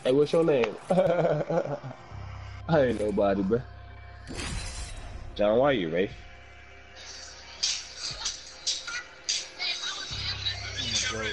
Hey, what's your name? I ain't nobody, bruh. John, why you, Rafe? I'm a goat.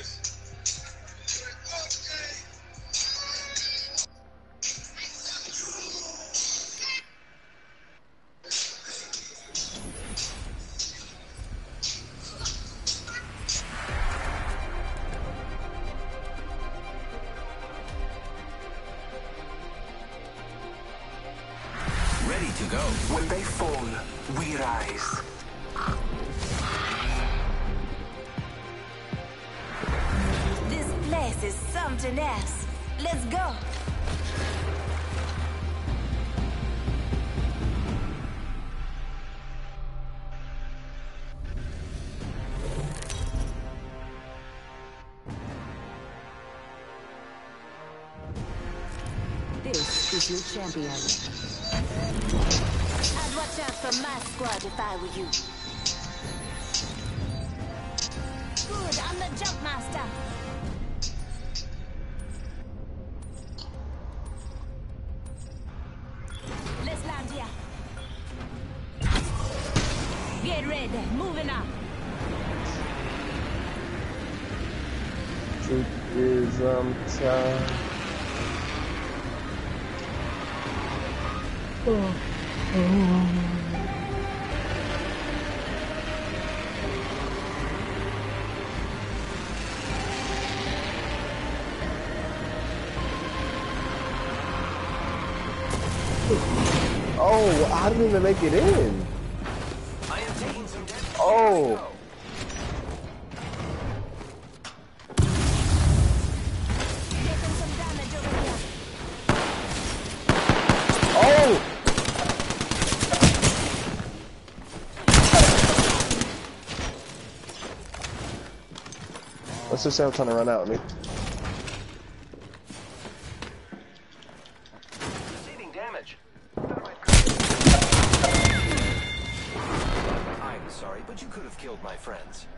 Ready to go. When they fall, we rise. This place is something else. Let's go. This is your champion. I'd watch out for my squad if I were you. Good, I'm the jump master. Let's land here. Get ready, moving up. Truth is, time. Oh, I didn't even make it in. I am taking some damage. Oh. Taking some damage over here. Oh. Let's just say I'm trying to run out of me. Receiving damage. I'm sorry, but you could have killed my friends.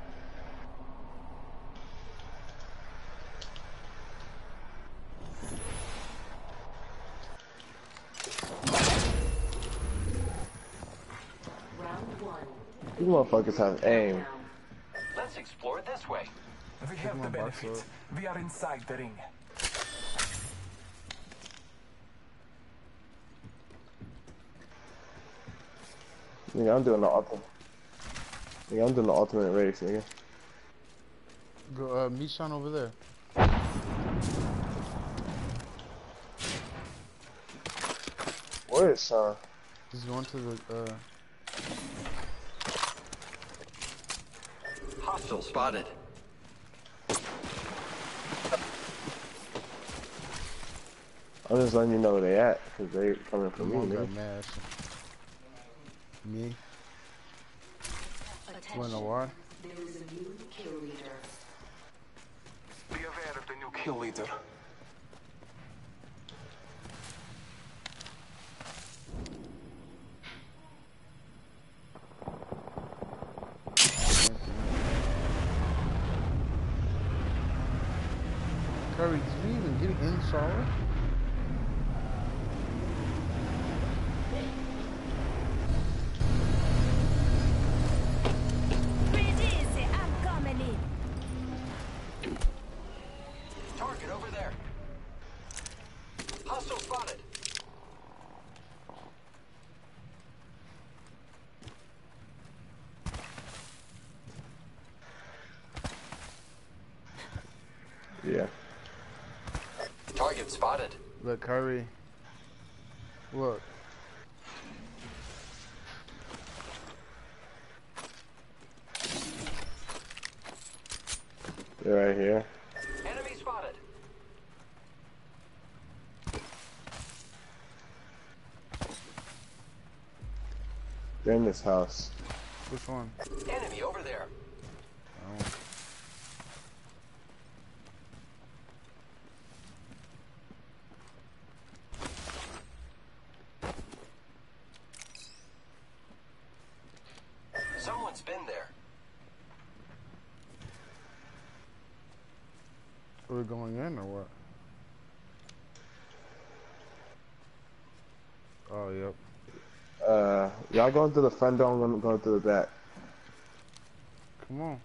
Round one. You motherfuckers have aim. Let's explore it this way. We have the benefit. We are inside the ring. Nigga, I'm doing the ultimate. Nigga, I'm doing the ultimate race, nigga. Go, meet Sean over there. Where is Sean? He's going to the, Hostile spotted. I'm just letting you know where they at, because they coming for me, one got nigga. mad. Me? Wanna know why? There is a new kill leader. Be aware of the new kill leader. Curry, did you even get in solid? Breathe easy, I'm coming in. Target over there. Hostile spotted. Yeah. Target spotted. Look, Curry. Look. They're right here. Enemy spotted. They're in this house. Which one? Enemy over there. Oh. Someone's been there. Are we going in or what? Oh, yep. Y'all going through the front door, I'm gonna go through the back. Come on.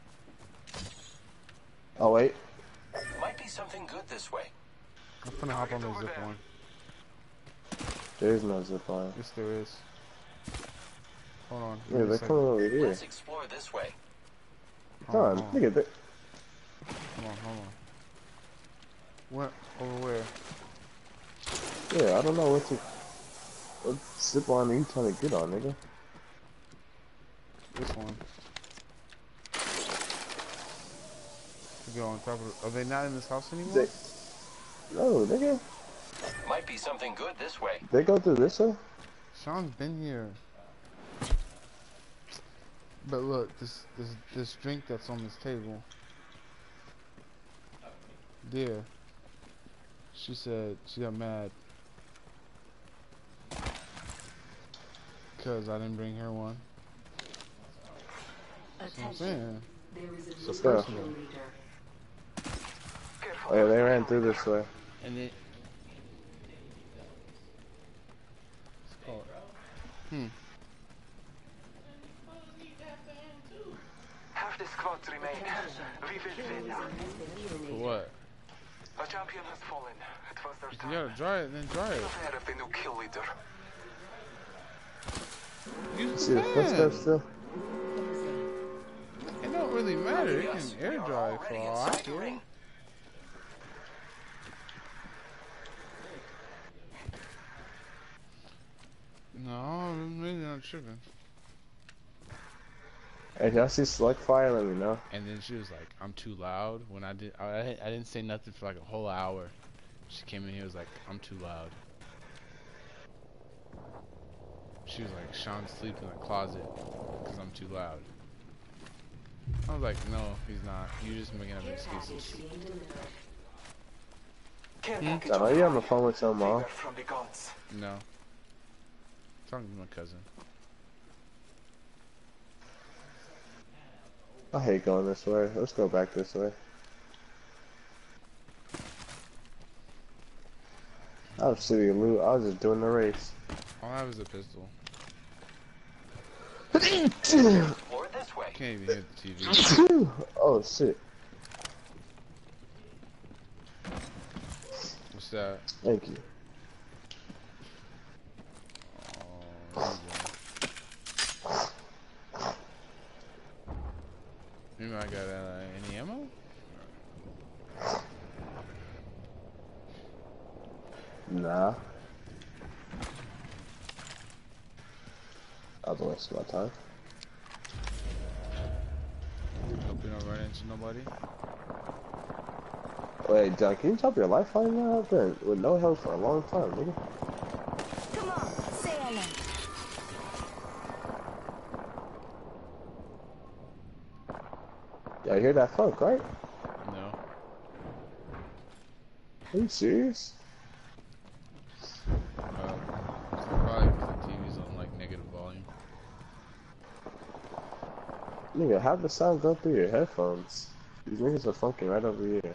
Oh, wait. Might be something good this way. I'm finna hop on the zip line. There is no zip line. Yes, there is. Hold on. Yeah, they're coming over here. Let's explore this way. Come on, look at that. Hold on. What? Over where? Yeah, I don't know what zip line are you trying to get on, nigga? This one. To go on top of. Are they not in this house anymore? No, nigga. Might be something good this way. They go through this way? Sean's been here. But look, this drink that's on this table. There. She said she got mad. Cause I didn't bring her one. That's what I'm saying. There is a So new fair. kill leader. Oh, yeah, they ran through this way. And it. Half the squads remain. We will win. For what? A champion has fallen. It was their If time. you gotta dry it, then dry it. Aware of the new kill leader. Use See the footsteps still? It don't really matter. It Yes, can air we are dry for already all I inside the care. ring. No, I'm really not tripping. Hey, y'all see Select Fire? Let me know. And then she was like, "I'm too loud." When I didn't say nothing for like a whole hour. She came in here was like, "I'm too loud." She was like, "Sean's sleeping in the closet because I'm too loud." I was like, "No, he's not. You're just making up Care excuses." package being delivered. Care Hmm? package I know you on the phone with your mom. favor from the gods. No. Talking to my cousin. I hate going this way. Let's go back this way. I was city loot. I was just doing the race. All I have is a pistol. Explore this way. Can't even hit the TV. Oh shit! What's that? Thank you. Oh, there you go. Maybe I got any ammo? Nah. I was wasting my time. Hope we don't run into nobody. Wait, John, can you drop your lifeline now? I've been with no health for a long time, nigga. Come on, say hello. Yeah, I hear that funk, right? No. Are you serious? Probably because the TV's on like negative volume. Nigga, have the sound go through your headphones. These niggas are funking right over here.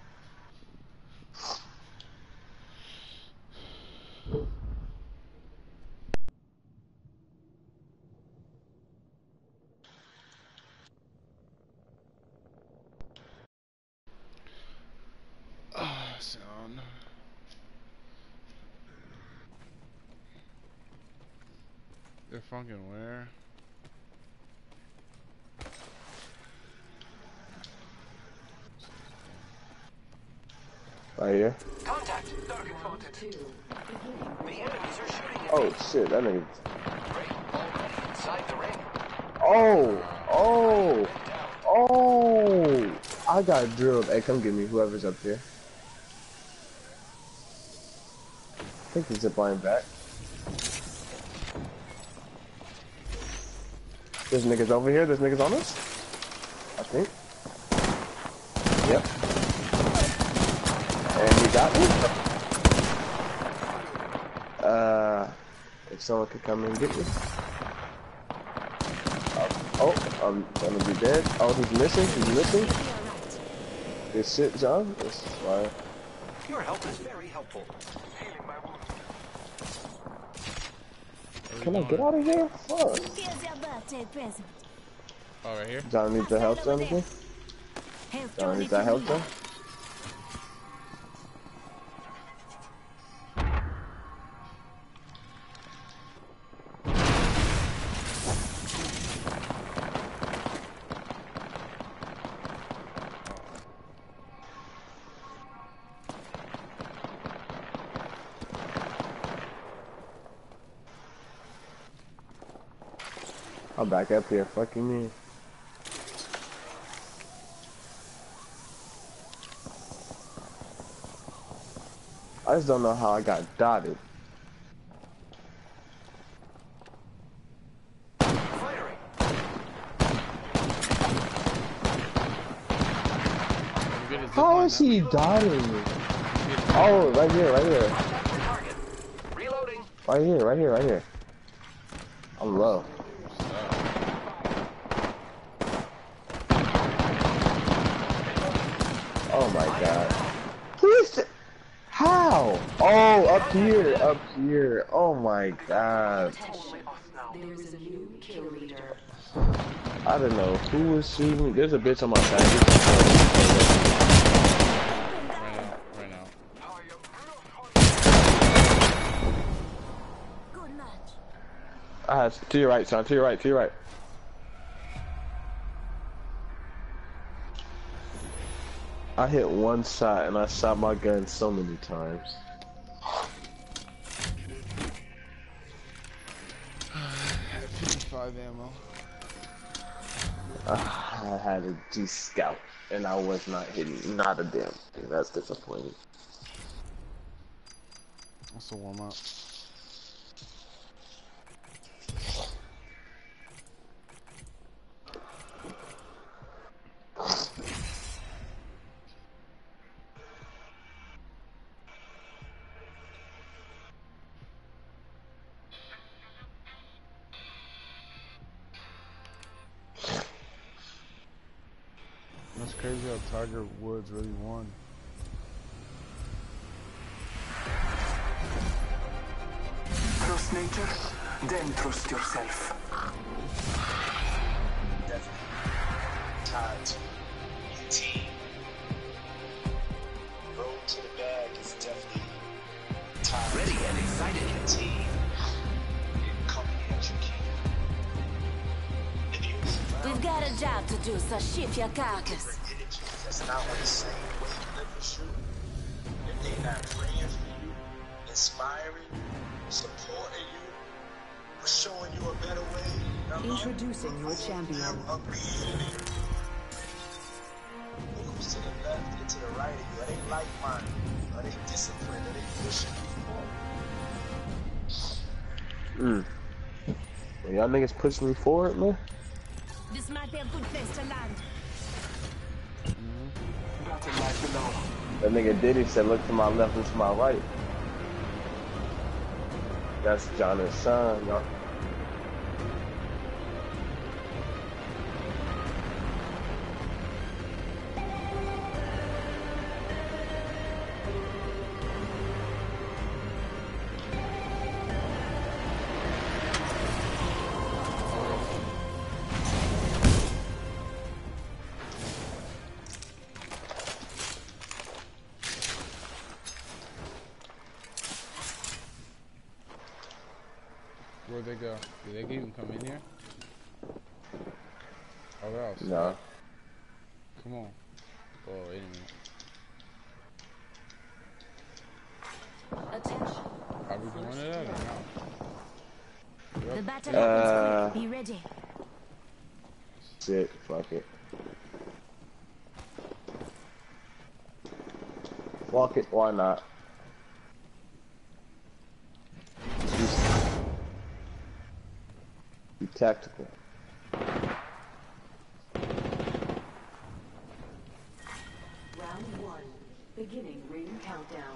Sound. They're funking where? Right here. Contact. Target spotted. The enemies are shooting at Oh me. shit, that nigga. Ray already inside the ring. Oh! I got drilled. Hey, come get me, whoever's up here. I think he's zipline back. There's niggas over here. There's niggas on us. I think. Yep. And he got me. If someone could come and get me. Oh, I'm gonna be dead. Oh, he's missing. He's missing. Good shit, John. This is why. Your help is very helpful. Healing my wounds. Can I get out of here? Fuck. Here's your birthday present. Oh, right here? John needs the help or anything? Help John Johnny needs that to help me. though? I'm back up here, fucking me. I just don't know how I got dotted. Firing. How is he dotting me? Oh, right here, right here. Target. Reloading. Right here, right here, right here. I'm low. Oh my god. Please. How? Oh, up here, up here. Oh my god. There is a new kill leader. I don't know who was shooting. There's a bitch on my side. Right now. Good match. To your right, son. To your right, to your right. I hit one shot and I shot my gun so many times. 55 ammo. I had a G Scout and I was not hitting not a damn thing. That's disappointing. That's a warm up. That's crazy how Tiger Woods really won. Trust nature, then trust yourself. Tied to the team. Road to the bag is definitely tied Ready and excited. to the team. And coming at you, King. If you We've got a job to do, so shift your carcass. energy that's not on the same wavelength as you, if they not praying for you, inspiring you, supporting you, or showing you a better way, Introducing your champion. Who's to the left and to the right of you? Are they like-minded? Are they disciplined? Are they pushing you forward? Well, y'all niggas pushing me forward, man. This might be a good place to land. Battle lies below. That nigga Diddy said, look to my left and to my right. That's John's son, y'all. Where'd they go? Did they even come in here? Oh, they're outside. No. Come on. Oh, wait a minute. Attention. Are we going to that or not? The battle happens quick. Be ready. Shit, fuck it. Fuck it, why not? Be tactical. Round 1. Beginning ring countdown.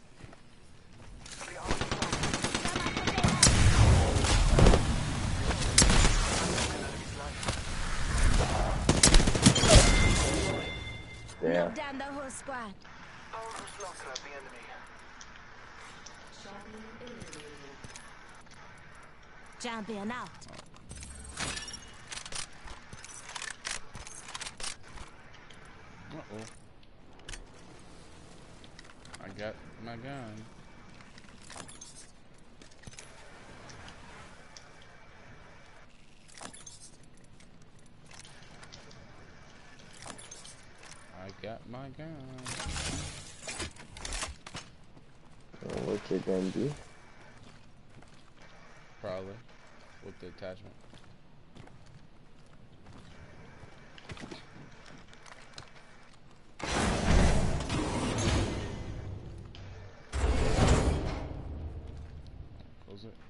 Damn. Knock down the whole squad. Powerful slaughter of the enemy. Champion eliminated. Champion out. Uh-oh. I got my gun. I got my gun. What's your gun do? Probably. With the attachment. Close it.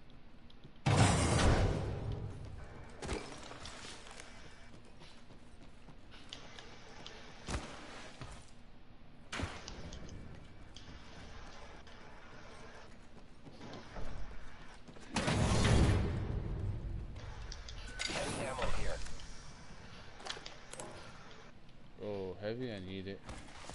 Heavy ammo here. Oh, heavy, I need it.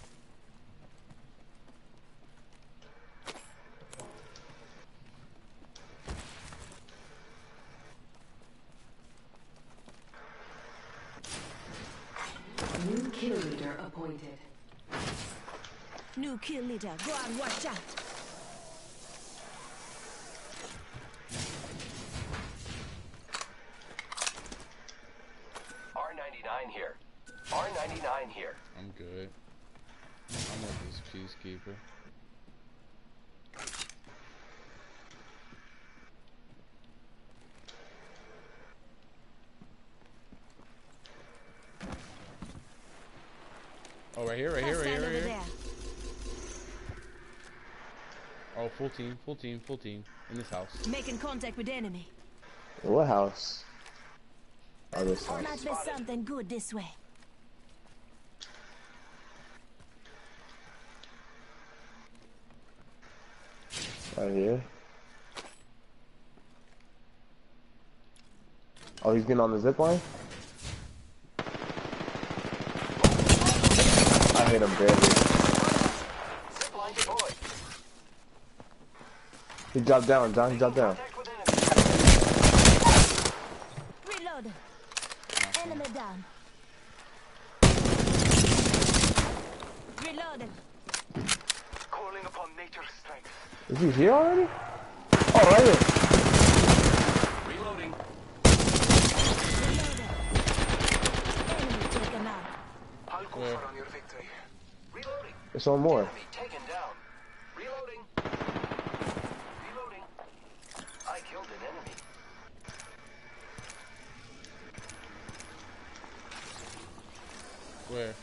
New kill leader appointed. New kill leader. Go on, watch out. R99 here. R99 here. I'm good. I'm with this peacekeeper. Oh, right here, right here, right here, Hostile right over here. there. Oh, full team, full team, full team. In this house. Making contact with enemy. What house? Oh, this Might house. be something good this way. Right here. Oh, he's getting on the zip line? I hit him barely. Zipline deployed. He dropped down, John, he dropped down. Contact with enemy. Reloading. Enemy down. Reloading. Calling upon nature's strength. Is he here already? Oh, right here. Reloading. Reloading. Enemy taken out. I'll go Where? for on your victory. Reloading. There's one more. Enemy taken down. Reloading. Reloading. I killed an enemy. Where?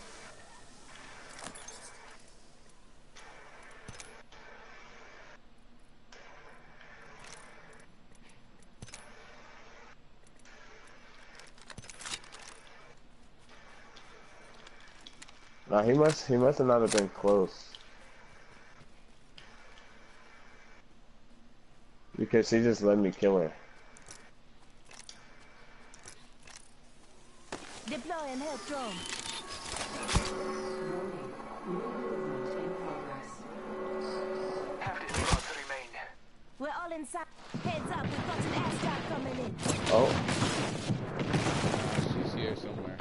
Nah, he must have not have been close. Because he just let me kill her. Deploying help drone. Warning. New movement in progress. Have the squads remain. We're all inside. Heads up, we've got an airstrike coming in. Oh, She's here somewhere.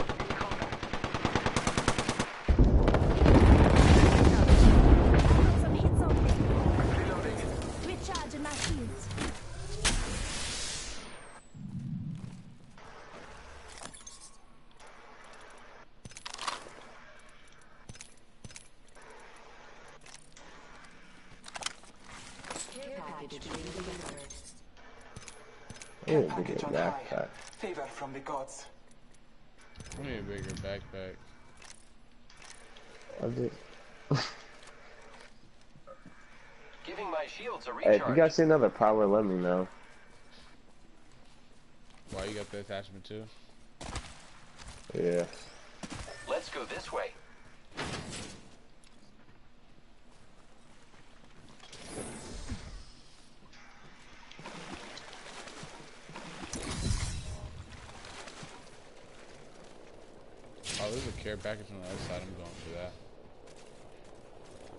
Got some hits on me. Reloading. Recharging my shields. Care package being delivered. I need a Package bigger on high. backpack. Favor from the gods. I need a bigger backpack. I did. Giving my shields a Hey, recharge. if you guys see another power, let me know. Why you got the attachment too? Yeah. Let's go this way. Oh, there's a care package on the other side. I'm going for that.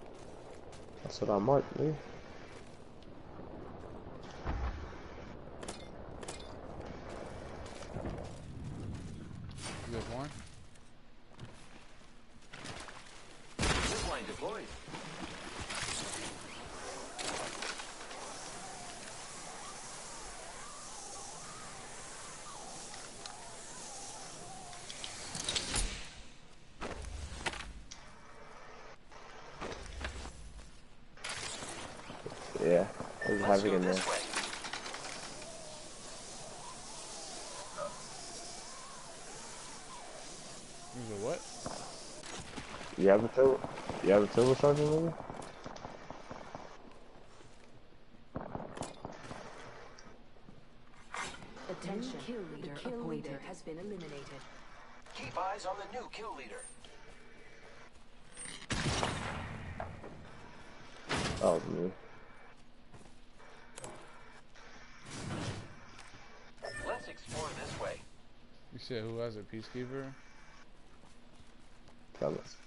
That's what I marked, man. deployed. Yeah, there's Let's havoc go in there. this way. There's a what? You have a turbo? You have a turbocharger, maybe? Attention, the kill leader has been eliminated. Keep eyes on the new kill leader. Oh, me. Let's explore this way. You said who has a peacekeeper? Tell us.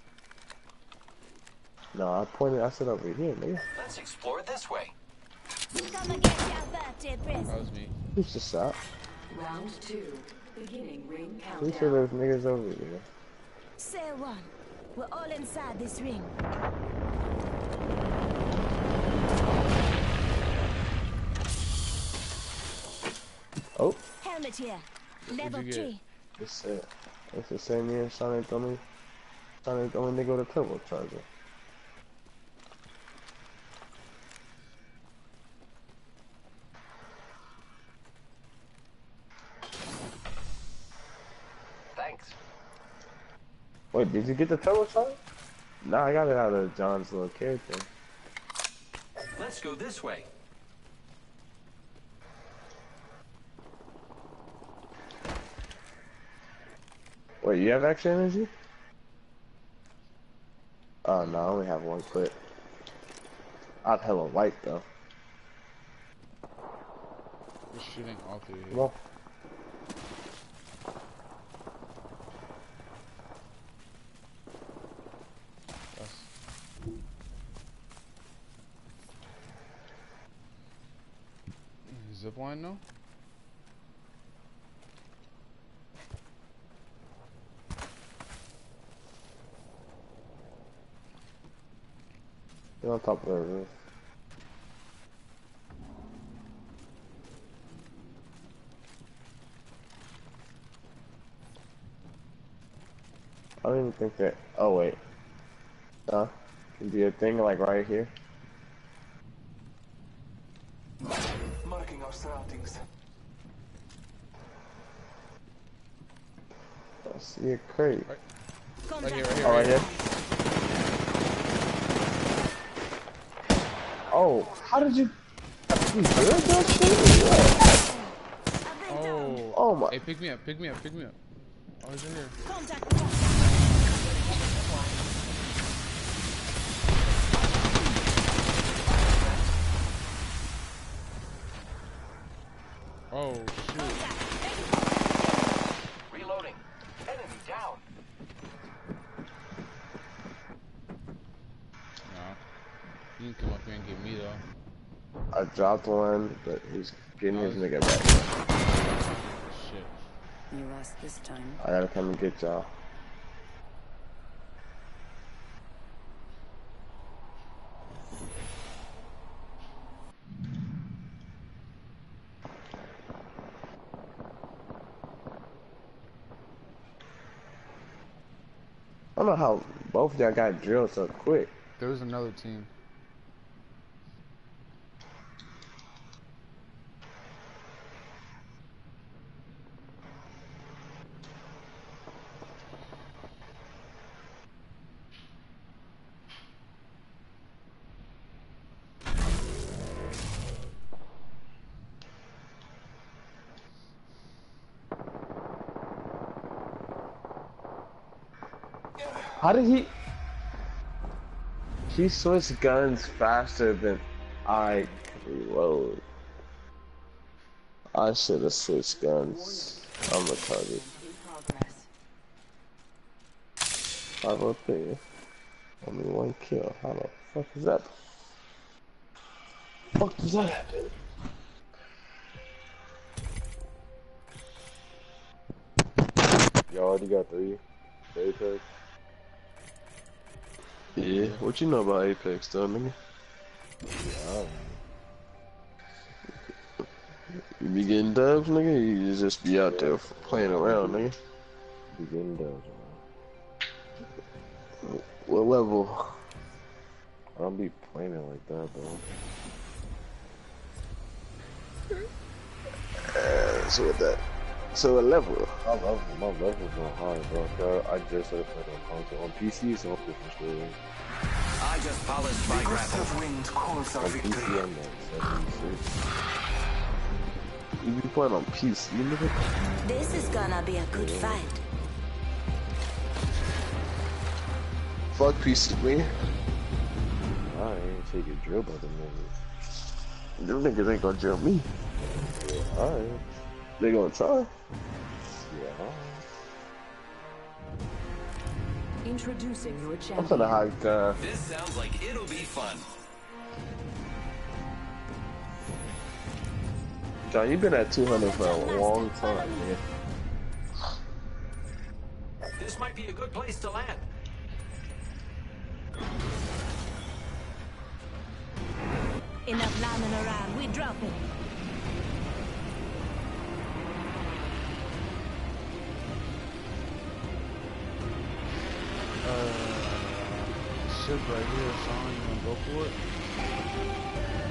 No, I said over here, nigga. Let's explore this way. Come and get your birthday That present. was me. Who's the shot? Round 2, beginning ring Who said countdown. there's niggas over here? Say one. We're all inside this ring. Oh, Helmet here. Level you get? 3. it's the same here. Sonic the only nigga with a turbocharger. Thanks. Wait, did you get the turbocharger? Nah, I got it out of John's little character. Let's go this way. Wait, you have extra energy? Oh no, I only have one clip. I'd hella white though. We're shooting all through Come here. on. That's... Zipline though? Get on top of the roof. I don't even think that. Oh wait. Can be a thing like right here. Marking our surroundings. I see a crate. Right here, Contact. right here. Oh, right here. Oh, how did you? You good that shit? What? I've been down. Oh. Oh my. Hey, pick me up, pick me up, pick me up. Oh, he's in here. Contact. Oh, shoot. Reloading. Enemy down. No. You can come up here and get me though. I dropped one, but he's getting his nigga back. Shit. You lost this time. I gotta come and get y'all. I don't know how both of y'all got drilled so quick. There was another team. How did he? He switched guns faster than I could reload. I should have switched guns. I'm retarded. In progress. 503. Only one kill. How the fuck is that? Fuck does that happen? You already got three. Three picks. Yeah, what you know about Apex though, nigga? Yeah, You be getting dubs, nigga? You just be out there playing around, nigga? be getting those, man. What level? I don't be playing it like that, bro. So what that? So what level? My levels are high, bro. I just started playing on console. On PC, so I'm different story. I just polished my grapple. Of wind calls our On PC, victory. I'm like 76. You be playing on PC, nigga? This is gonna be a good fight. Fuck PC, man. I ain't take a drill by the niggas. Them niggas ain't gonna drill me. Yeah, alright. They gonna try. Yeah, alright. Introducing your I'm champion. finna hike, This sounds like it'll be fun. John, you been at 200 for a long time, man. This might be a good place to land. Enough lying around. We drop it. Ship right here, Sean. You wanna go for it?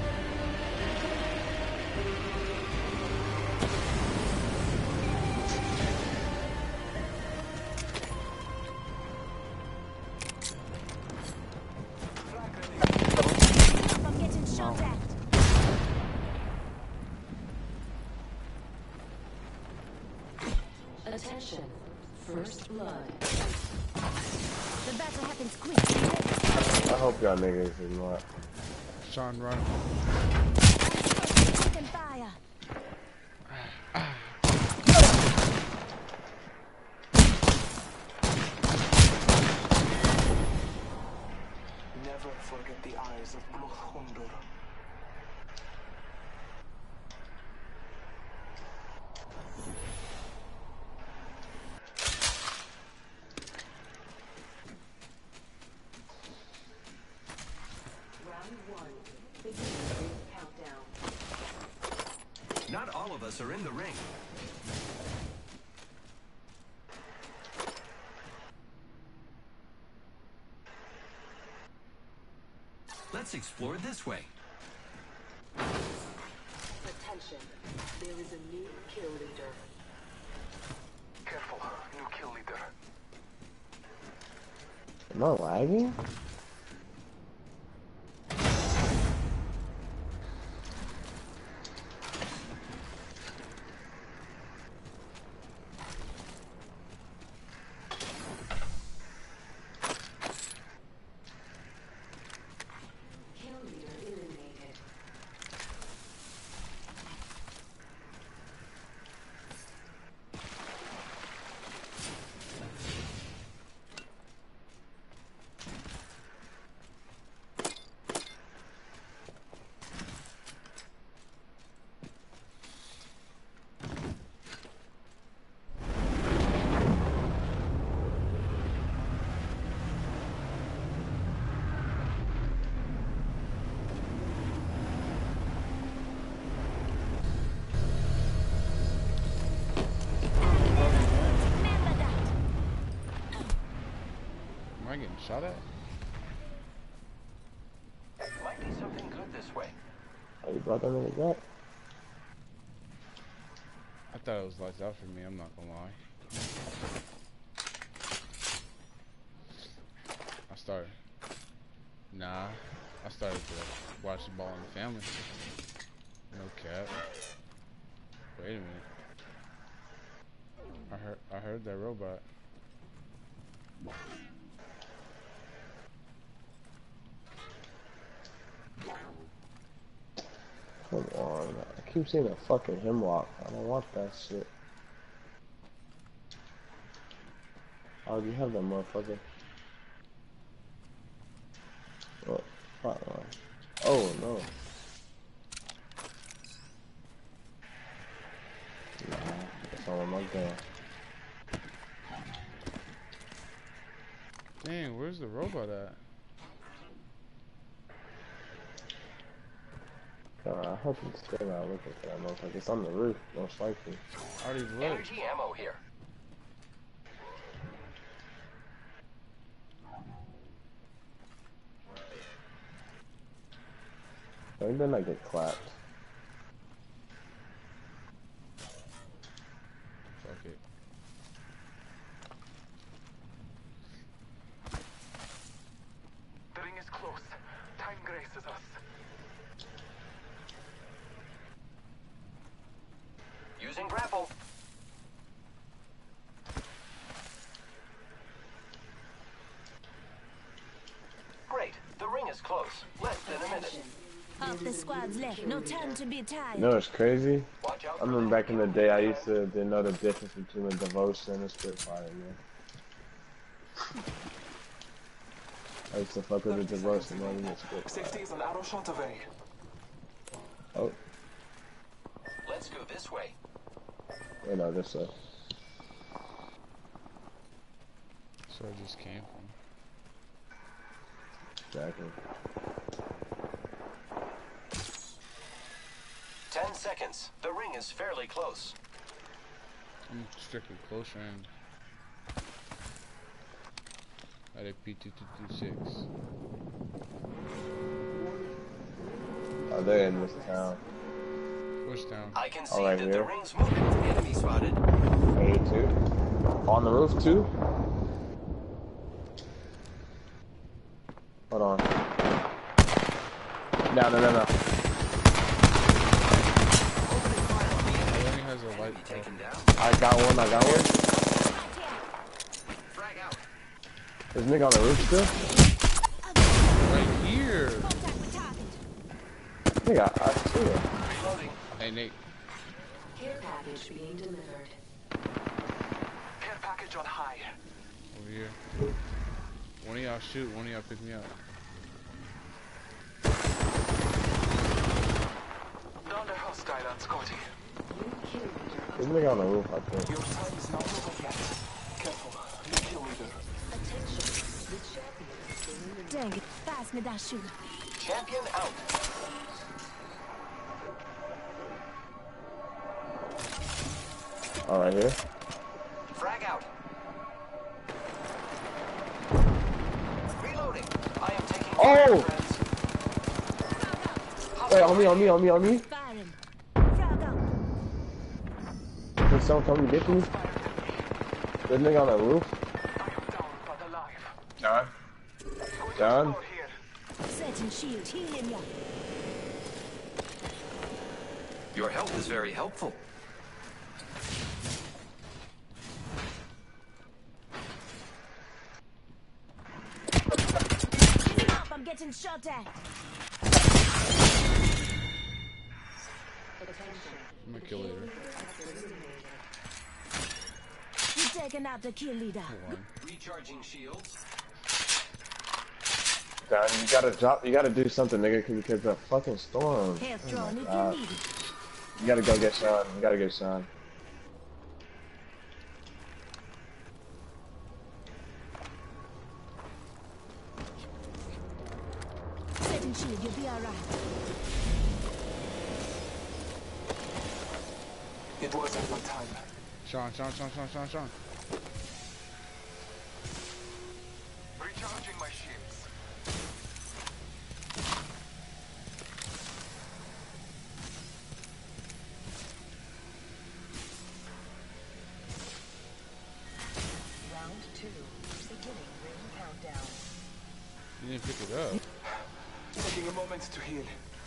I'm getting shot at. Attention. First blood. The battle happens quick. I hope y'all niggas is not. Sean, run. Taking fire. Never forget the eyes of Blue Hundur. Round one. Beginning countdown. Not all of us are in the ring. Let's explore this way. Attention. There is a new kill leader. Careful, new kill leader. Am I lagging? Kill leader eliminated. Remember that. Am I getting shot at? Might be something good this way. Oh, you brought that nigga back? I thought it was lights out for me, I'm not gonna lie. I started to watch the Ball in the Family. No cap. Wait a minute. I heard that robot. Come on. I keep seeing a fucking hemlock. I don't want that shit. Oh, you have that motherfucker. Oh, fuck. Oh, no. Nah, that's all my gun. Dang, where's the robot at? I hope it's still not looking for that motherfucker. It's on the roof, most likely. I already looked. Energy ammo here. He better not get clapped. Fuck it. The ring is close. Time graces us. Using grapple. Great. The ring is close. Less than a minute. Half the squad's left. No time to be tired. You know what's crazy? Watch out. I remember back in the day, I used to didn't know the difference between a devotion and a Spitfire, man. I used to fuck with the devotion more than the Spitfire. Safety is an arrow shot away. Oh, Let's go this way. wait, no, this way. So I just came from. Exactly. 10 seconds. The ring is fairly close. I'm strictly close range. At a P2226. Oh, they're in this town. Push down. I can see right that the here. ring's moving. Enemy spotted. A2. On the roof, too? Hold on. No. It only has a light pole. Taken down. I got one. Frag out. There's a nigga on the roof still? Right here! Contact with target. Nigga, I see it. Reloading. Hey, Nate. Care package being delivered. Care package on high. Over here. One of y'all shoot, one of y'all pick me up. Another hostile on Scotty. New kill leader There's a nigga on the roof, I think. Your time is not over yet. Careful. New kill leader. attention. The champion has been eliminated. Dang it. Pass me that shoe. Champion out. All right, here. Frag out. Reloading. I am taking Oh! friends. Wait, on me. Firing. Frag out. Did someone come to get me? There's a nigga on the roof. I am down but alive. John? Out here. Setting shield. Healing ya. Your help is very helpful. Up. I'm getting shot at. Attention. I'm a kill leader. You're taking out the kill leader. One. Recharging shields. John, you gotta do something, nigga, because the fucking storm. Health Oh drawn my if God. you need it. You gotta go get Sean. You gotta get Sean. Setting shield. You'll be alright. It wasn't my time. Sean. Recharging my shields. Round 2. Beginning ring countdown. You didn't pick it up. Taking a moment to heal.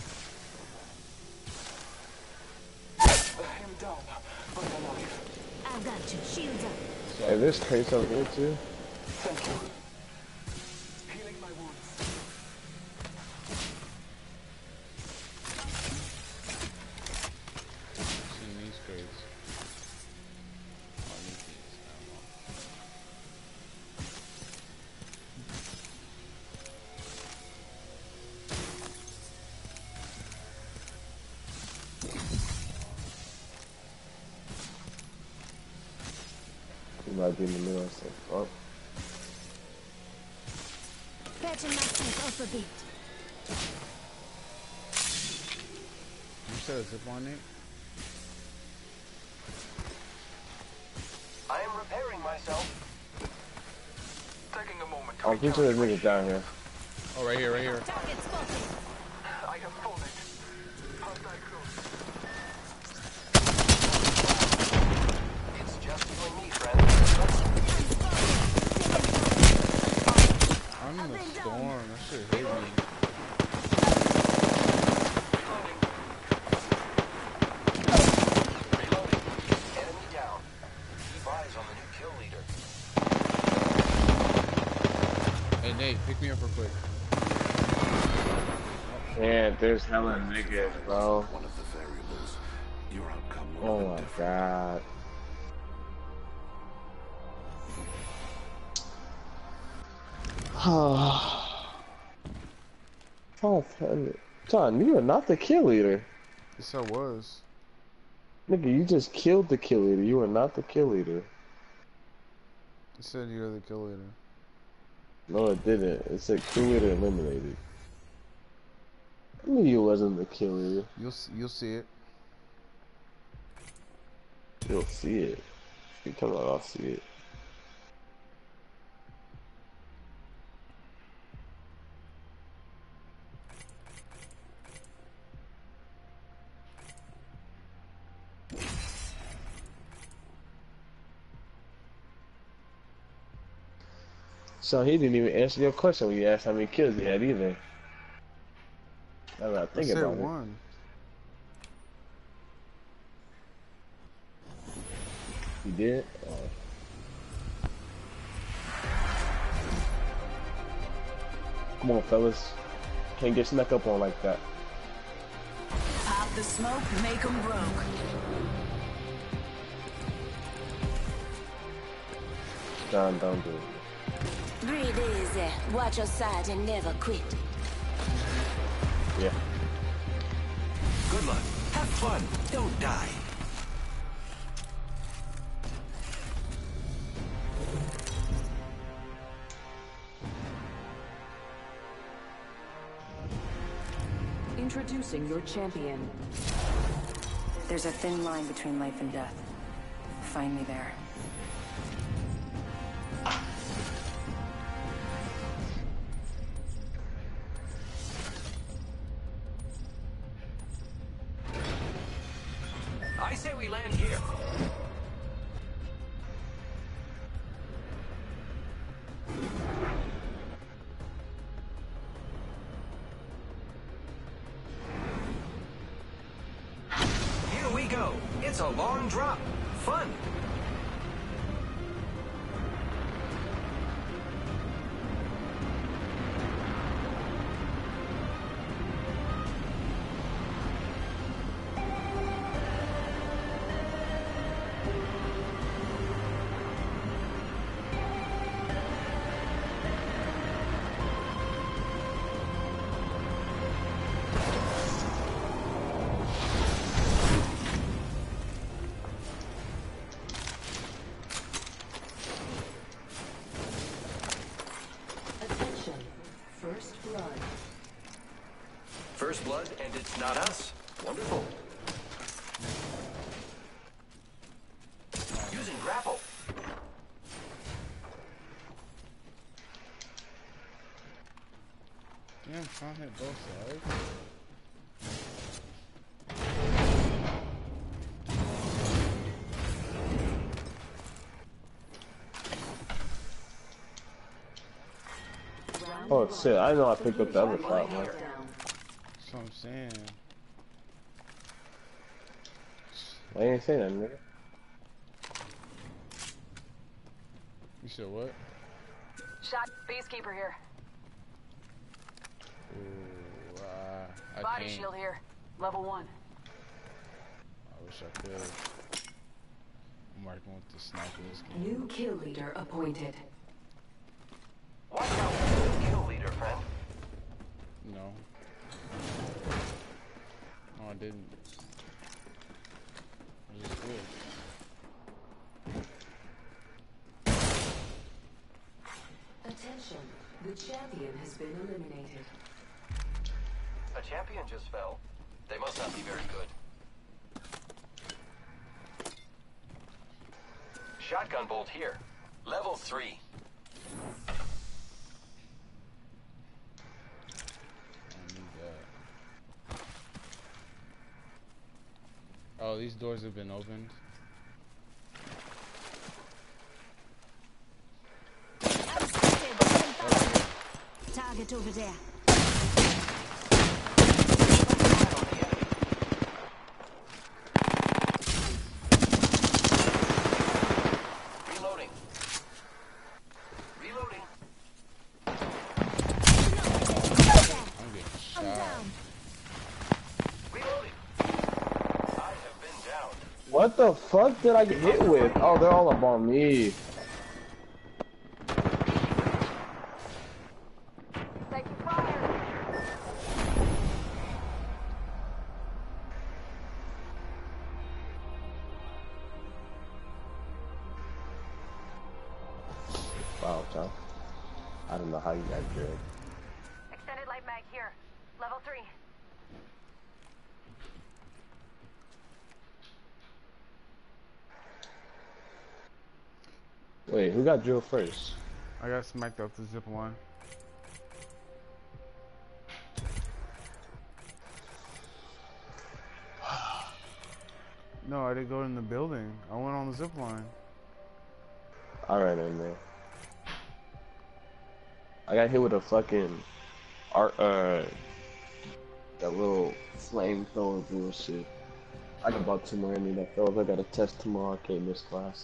I am down but alive. I got you. Shields up. Hey, there's crates over here too. Thank you. Healing my wounds. Seen these crates. Oh, I need these. You might be in the middle of some fuck. Patching myself up a bit. try to zip on it? I am repairing myself. Taking a moment to I'm pretty sure there's niggas down here. Oh, right here, right here. Target spotted. I have fallen. Hostile close. It's just you and me, friend. I'm in the storm. That shit hit me. Reloading. Enemy down. Keep eyes on the new kill leader. Hey, Nate, pick me up real quick. Man, there's hella niggas, bro. One of the variables. Your outcome will Oh have my been different. god. John, you are not the kill leader. Yes, I was. Nigga, you just killed the kill leader. You are not the kill leader. It said you're the kill leader. No, it didn't. It said kill leader eliminated. I knew you wasn't the kill leader. You'll see it. You'll see it. You come out, I'll see it. So he didn't even answer your question when you asked how many kills he had either. Now that I think I said about it. one. You did? Oh. Come on, fellas. Can't get snuck up on like that. Pop the smoke, make 'em broke. John, don't do it. Breathe easy. Watch your side and never quit. Yeah. Good luck. Have fun. Don't die. Introducing your champion. There's a thin line between life and death. Find me there. I say we land here. Here we go. It's a long drop. Fun. Attention. First blood. First blood, and it's not us. Wonderful. Using grapple. Damn, trying to hit both sides. Oh shit, I know I picked up the other shot, man. That's what I'm saying. I ain't saying that, nigga. You said what? Shot. Peacekeeper here. Ooh, I Body can't. shield here. Level 1. I wish I could. I'm working with the sniper this game. New kill leader appointed. Watch out for the kill leader, friend. No. No, I didn't. I just did. Attention. The champion has been eliminated. A champion just fell. They must not be very good. shotgun bolt here. Level 3. I need that. Oh, these doors have been opened. I'm spotted. Target over there. Reloading. Reloading. I'm getting I'm shot. down. Reloading. I have been down. What the fuck did I get hit with? Oh, they're all up on me. Taking fire. Wow, John. I don't know how you guys do it. Extended light mag here. Level 3. Wait, who got drilled first? I got smacked up the zip line. No, I didn't go in the building. I went on the zip line. I ran in there. I got hit with a fucking that little flamethrower bullshit. I got about 2 more in me that fellas. I got a test tomorrow. I can't miss class.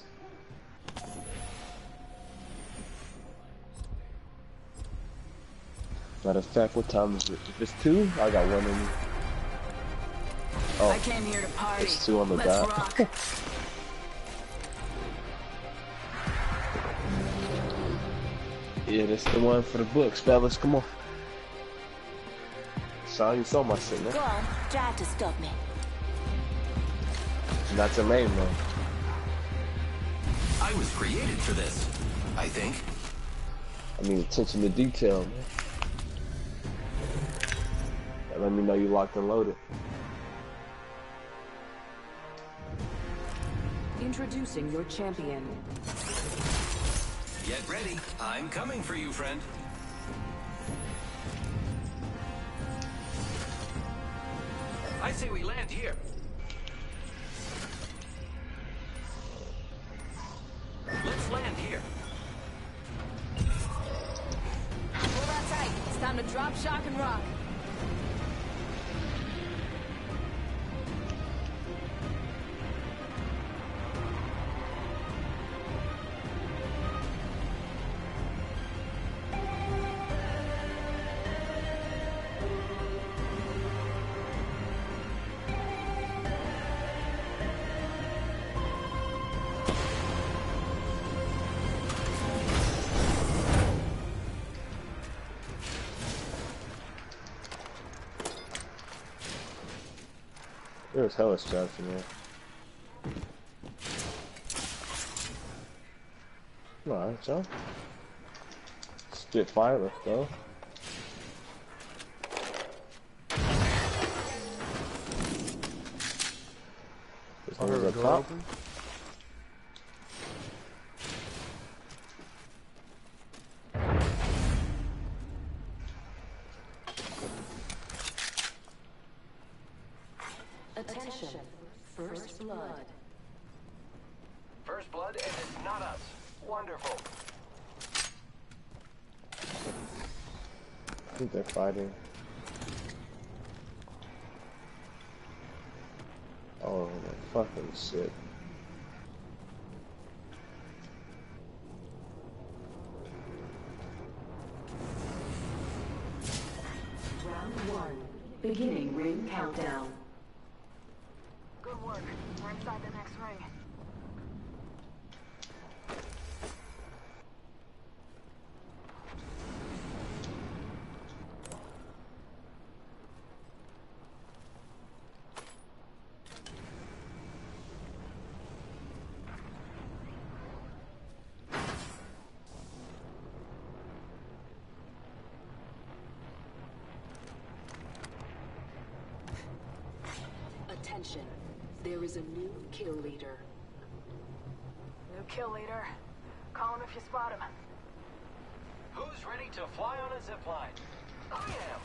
Matter of fact, what time is it? If it's 2, I got 1 in me. Oh, I came here to party. it's 2 on the Let's dot. rock. Yeah, that's the one for the books, fellas. Come on. Sean, you saw my shit, man. Go on. Try to stop me. Not your name, man. I was created for this, I think. I mean, attention to detail, man. That let me know you locked and loaded. Introducing your champion. Get ready. I'm coming for you, friend. I say we land here. Let's land here. Hold on tight. It's time to drop, shock, and rock. There's hella straps in there. Alright, John. Spit fire, let's go. This I heard one's the up door top. open. Attention. First blood. First blood, and it's not us. Wonderful. I think they're fighting. Oh, my fucking shit. Round 1. Beginning ring countdown. Good work. We're inside the next ring. Attention. There is a new kill leader. They're kill leader. Call him if you spot him. Who's ready to fly on a zipline? I am.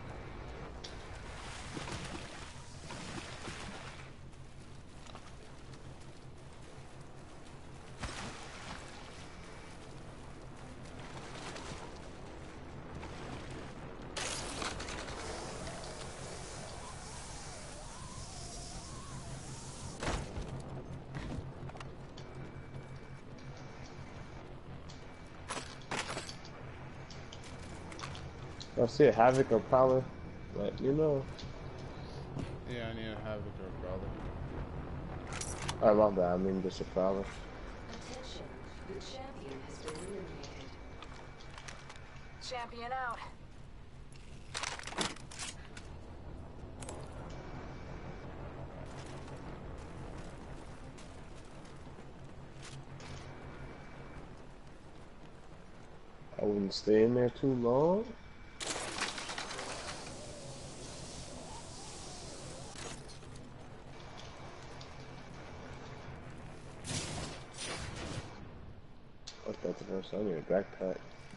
I see a Havoc or Prowler, let me know. Yeah, I need a Havoc or a Prowler. I love that, I mean just a Prowler. Attention, the champion has been eliminated. Champion out. I wouldn't stay in there too long. Fuck, that's the first time I need a backpack.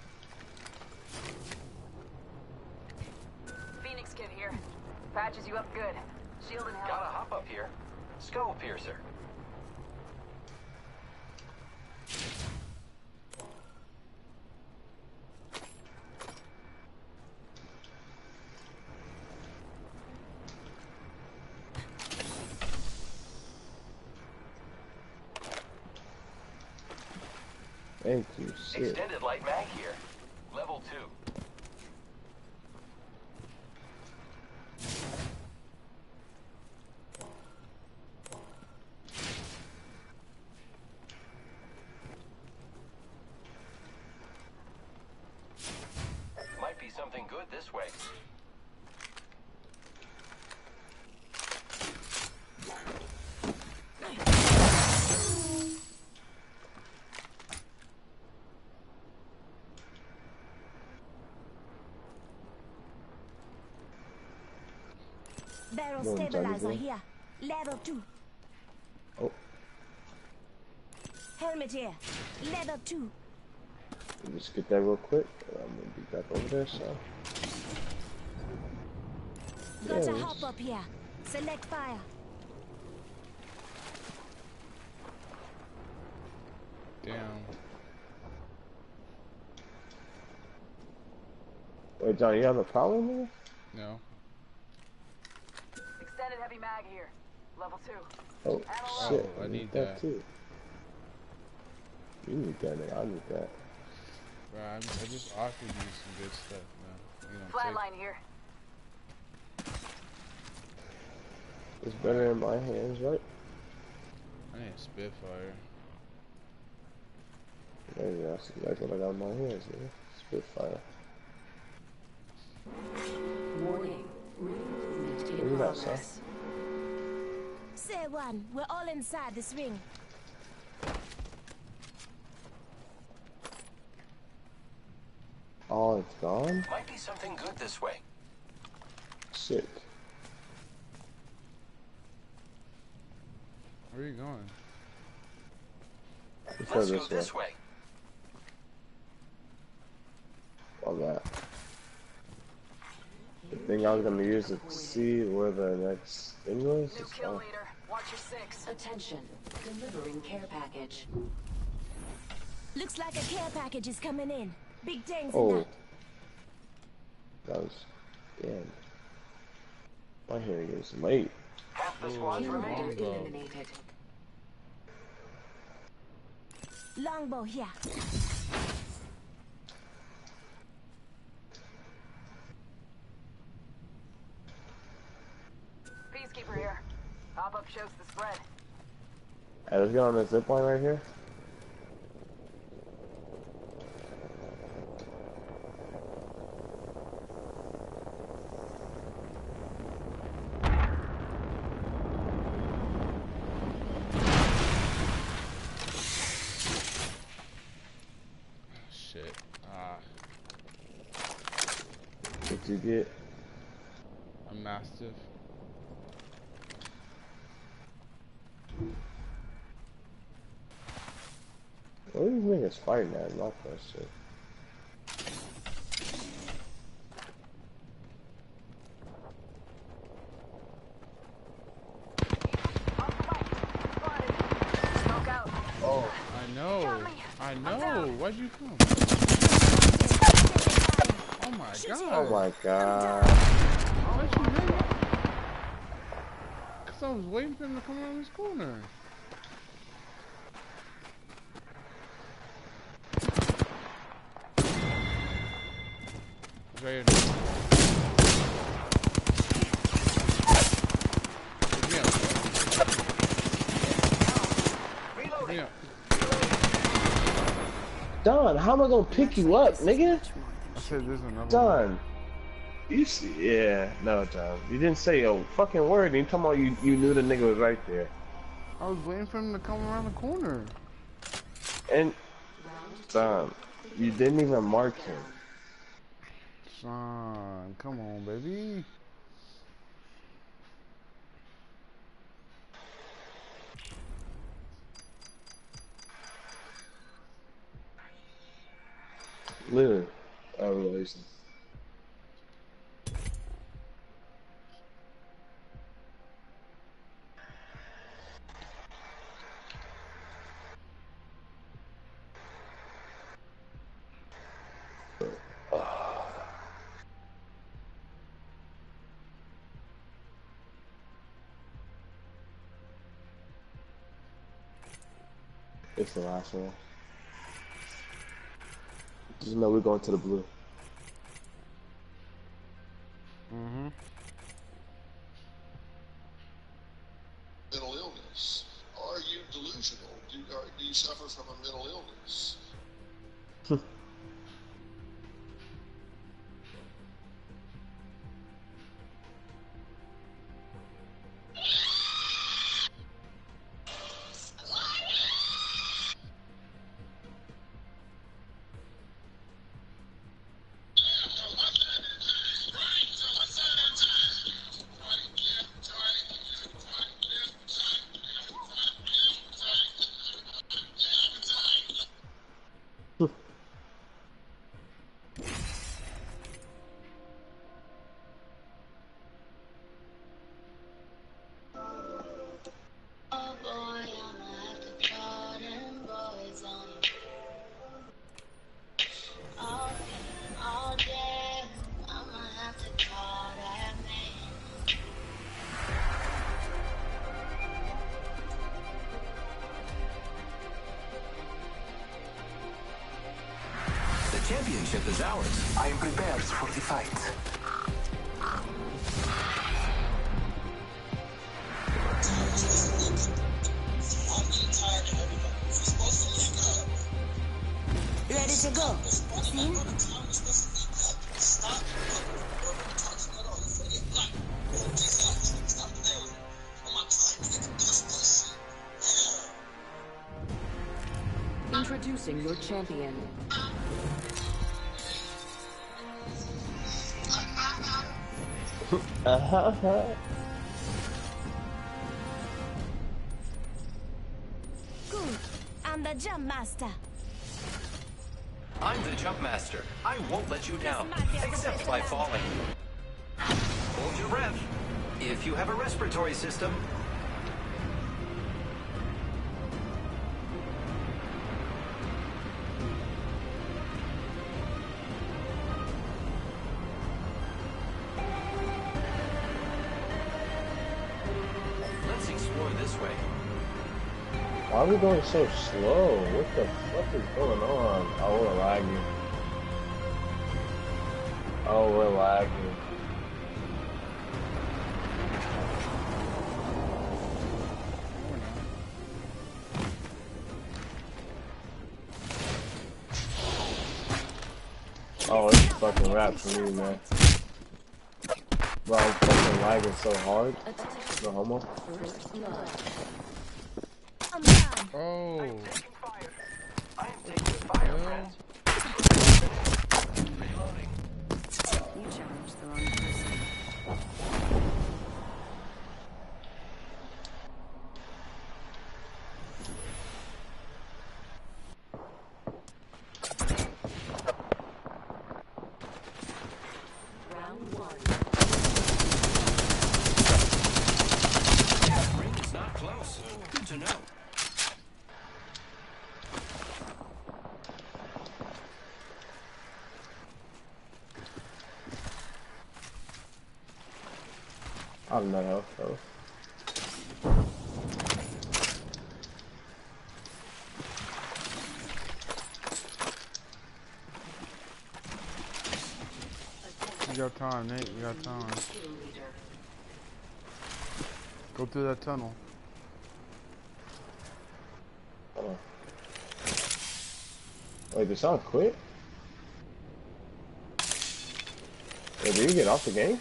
Phoenix kid here. Patches you up good. Shield and Gotta helmet. hop up here. Skull piercer. Thank you, shit. Extended light mag here. Level 2. Might be something good this way. Barrel More stabilizer intelligent. here. Level 2. Oh, Helmet here. Level 2. let me just get that real quick. I'm gonna be back over there, so. Got a Yes. hop up here. Select fire. Damn. Wait, Johnny, you have a problem here? No. Extended heavy mag here. Level 2. Oh, Oh, shit. I need that. too. You need that, nigga. I need that. Bro, I just offered you some good stuff, man. You know, Flatline here. It's better in my hands, right? I need a Spitfire. Maybe that's exactly what I got in my hands, nigga. Spitfire. Warning. Ring movement Look in at that, son. progress. Say one. We're all inside this ring. Oh, it's gone? Might be something good this way. Sick. Where are you going? Let's Let's go go this way. All that. The thing I was gonna use to see where the next thing was. New is kill off. leader. Watch your 6. Attention, delivering care package. Looks like a care package is coming in. Big things in Oh. that. That was. Damn. My hearing is late. Half the squad's Kill leader remaining. eliminated. Longbow here. Peacekeeper here. Pop-up shows the spread. Hey, let's get on this zip line right here. Shit. Ah, What'd you get? a Mastiff. What are these niggas fighting at? Not that shit. Oh, I know. Why'd you come? Oh my god. Oh my god. Why'd you hit me? Cause I was waiting for him to come around this corner. Right here. Yeah. Don, how am I gonna pick you up, nigga? I said there's another Don. You see, yeah, no, Don. You didn't say a fucking word. And you talking about you knew the nigga was right there. I was waiting for him to come around the corner. And, Don, you didn't even mark him. Son, come on, baby. Literally, our relation. It's the last one. Just know we're going to the blue. Mm-hmm. Mental illness. Are you delusional? Do you suffer from a mental illness? Championship is ours. I am prepared for the fight. Ready to go. See? Introducing your champion. Good. I'm the jump master. I'm the jump master. I won't let you down, except by falling. Hold your breath. If you have a respiratory system. Let's explore this way. Why are we going so slow? What the fuck is going on? Oh, we're lagging. Oh, we're lagging. Oh, it's fucking rap for me, man. Bro, I'm fucking lagging so hard. No homo. Oh. I am taking fire, friends. Reloading. You challenged the wrong person. Ring is not close. Good to know. I don't know, so. You got time, Nate. You got time. Go through that tunnel. Oh. Wait, did Sean quit? Wait, did you get off the game?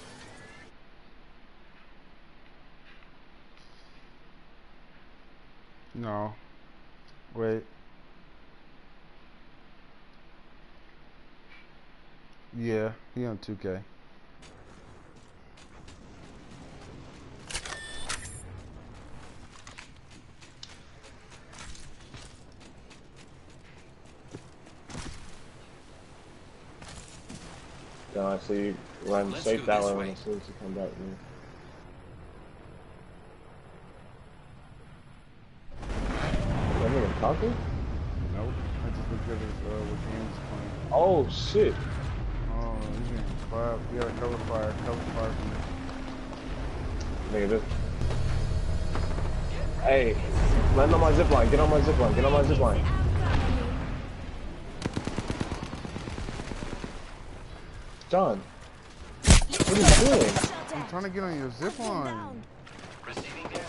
No. Wait. Yeah, he on 2K. No, I see you run straight that way as soon as you come back, man. Talking? Nope. I just looked at his, what game's playing. Oh, shit. Oh, he's getting clapped. You gotta cover fire from it. Nigga, this. Hey, land on my zipline. Get on my zipline. Get on my zipline. John. What are you doing? I'm trying to get on your zipline. Receiving damage.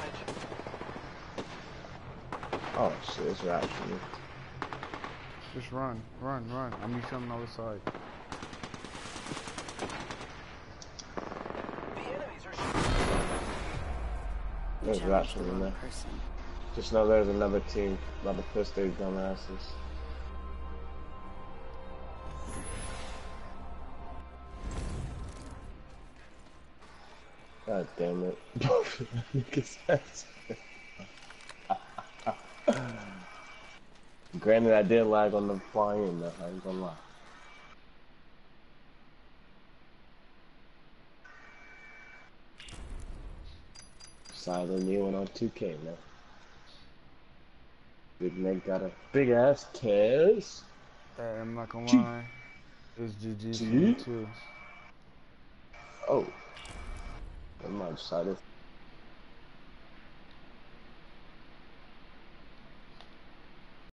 Oh, shit. It's right for me. Just run. I'm meeting you on the other side. The enemies are shooting. There's rats from in there. Just know there's another team about to piss their dumb asses. God damn it. Granted, I did lag on the flying though, I ain't gonna lie. Silent new one on 2K now. Big Nick got a big ass Tez. Hey, I'm not gonna lie. It's GG for me too. Oh. I'm not excited.